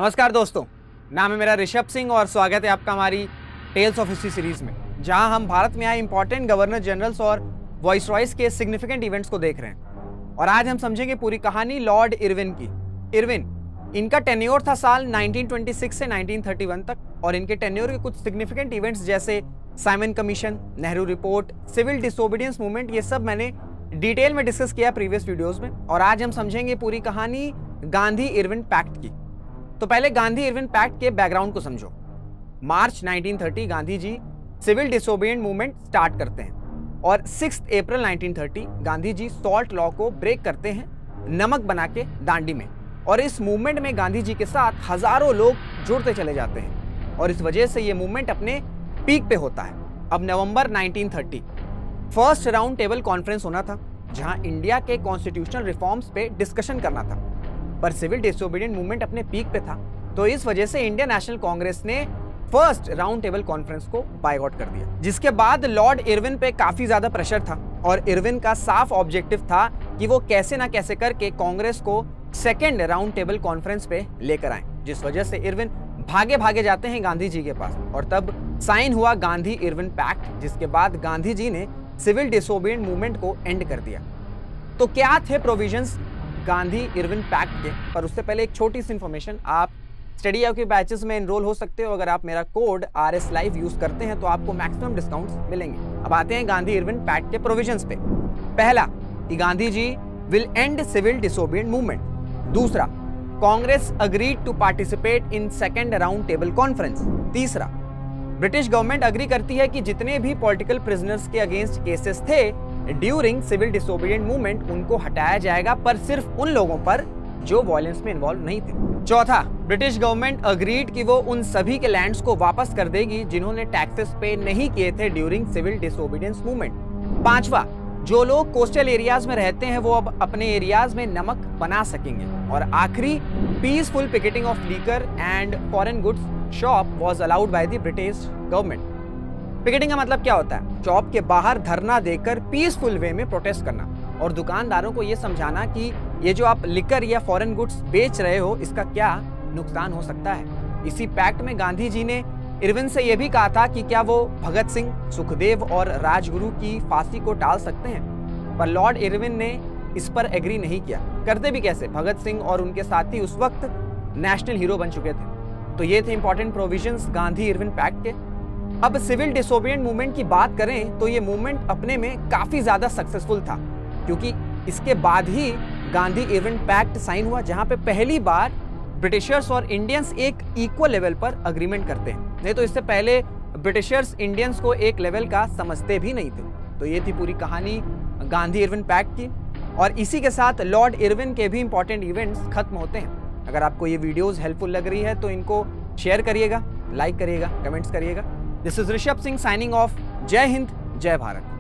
नमस्कार दोस्तों, नाम है मेरा ऋषभ सिंह और स्वागत है आपका हमारी टेल्स ऑफ हिस्ट्री सीरीज में, जहां हम भारत में आए इंपॉर्टेंट गवर्नर जनरल्स और वॉइसरॉयज के सिग्निफिकेंट इवेंट्स को देख रहे हैं। और आज हम समझेंगे पूरी कहानी लॉर्ड इरविन की। इरविन, इनका टेन्योर था साल 1926 से 1931 तक और इनके टेन्योर के कुछ सिग्निफिकेंट इवेंट्स जैसे Simon commission, Nehru report, civil disobedience movement, ये सब मैंने डिटेल में डिस्कस किया प्रीवियस वीडियोस में। और आज हम समझेंगे पूरी कहानी गांधी इरविन पैक्ट की। तो पहले गांधी इरविन पैक्ट के बैकग्राउंड को समझो। March 1930 Gandhi ji civil disobedient movement start करते हैं और 6 April 1930 Gandhi ji salt law को ब्रेक करते हैं नमक बना के दांडी में। और इस मूवमेंट में गांधी जी के साथ हजारों लोग जुड़ते चले जाते हैं और इस वजह से ये मूवमेंट अपने पीक पे होता है। अब November 1930 first round table conference होना था, जहां इंडिया के कॉन्स्टिट्यूशनल रिफॉर्म्स पे डिस्कशन करना था, पर सिविल डिसोबीडियंट मूवमेंट अपने पीक पे था, तो इस वजह से इंडियन नेशनल कांग्रेस ने फर्स्ट राउंड टेबल कॉन्फ्रेंस को बायकॉट कर दिया। जिसके बाद लॉर्ड इरविन पे काफी ज्यादा प्रेशर था और इरविन का साफ ऑब्जेक्टिव था कि वो कैसे ना कैसे करके कांग्रेस को सेकेंड राउंड टेबल कॉन्फ्रेंस पे लेकर आए। जिस वजह से इरविन भागे भागे जाते हैं गांधी जी के पास और तब साइन हुआ गांधी इरविन पैक्ट, जिसके बाद गांधी जी ने सिविल डिसोबीडियंट मूवमेंट को एंड कर दिया। तो क्या थे प्रोविजंस गांधी इरविन पैक्ट के? पर उससे पहले एक छोटी सी इंफॉर्मेशन, आप स्टडी के बैचेस में एनरोल हो सकते हो। अगर आप मेरा कोड RS Live यूज करते हैं तो आपको मैक्सिमम डिस्काउंट्स मिलेंगे। अब आते हैं गांधी इरविन पैक्ट के प्रोविजंस पे। पहला कि Gandhi ji will end civil disobedient movement. दूसरा, Congress agreed to participate in second round table conference. तीसरा, ब्रिटिश गवर्नमेंट अग्री करती है कि जितने भी पॉलिटिकल प्रिजनर्स के अगेंस्ट केसेस थे ड्यूरिंग सिविल डिसोबीडियंट मूवमेंट, उनको हटाया जाएगा, पर सिर्फ उन लोगों पर जो वायलेंस में इन्वॉल्व नहीं थे। चौथा, ब्रिटिश गवर्नमेंट अग्रीड कि वो उन सभी के लैंड्स को वापस कर देगी जिन्होंने टैक्सेस पे नहीं किए थे ड्यूरिंग सिविल डिसोबीडियंस मूवमेंट। पांचवा, जो लोग कोस्टल एरियाज में रहते हैं वो अब अपने एरियाज में नमक बना सकेंगे। और आखिरी, peaceful picketing of liquor and foreign goods shop was allowed by the British government. Picketing का मतलब क्या होता है? शॉप के बाहर धरना देकर पीसफुल वे में प्रोटेस्ट करना और दुकानदारों को यह समझाना कि ये जो आप लिकर या फॉरेन गुड्स बेच रहे हो इसका क्या नुकसान हो सकता है। इसी पैक्ट में गांधी जी ने इरविन से यह भी कहा था कि क्या वो भगत सिंह, सुखदेव और राजगुरु की फांसी को टाल सकते हैं, पर लॉर्ड इरविन ने इस पर एग्री नहीं किया। करते भी कैसे? भगत सिंह और उनके साथी उस वक्त नेशनल हीरो बन चुके थे। तो ये थे important provisions Gandhi Irwin pact के। अब सिविल डिसोबीडियंट मूवमेंट की बात करें तो ये मूवमेंट अपने में काफी ज्यादा सक्सेसफुल था, क्योंकि इसके बाद ही गांधी इरविन पैक्ट साइन हुआ, जहां पे पहली बार ब्रिटिशर्स और इंडियंस एक इक्वल लेवल पर अग्रीमेंट करते हैं। नहीं तो इससे पहले ब्रिटिशर्स इंडियंस को एक लेवल का समझते भी नहीं थे। तो ये थी पूरी कहानी गांधी इरविन पैक्ट की। और इसी के साथ लॉर्ड इरविन के भी इंपॉर्टेंट इवेंट्स खत्म होते हैं। अगर आपको ये वीडियोस हेल्पफुल लग रही है तो इनको शेयर करिएगा, लाइक करिएगा, कमेंट्स करिएगा। This is Rishabh Singh signing off. जय हिंद, जय भारत।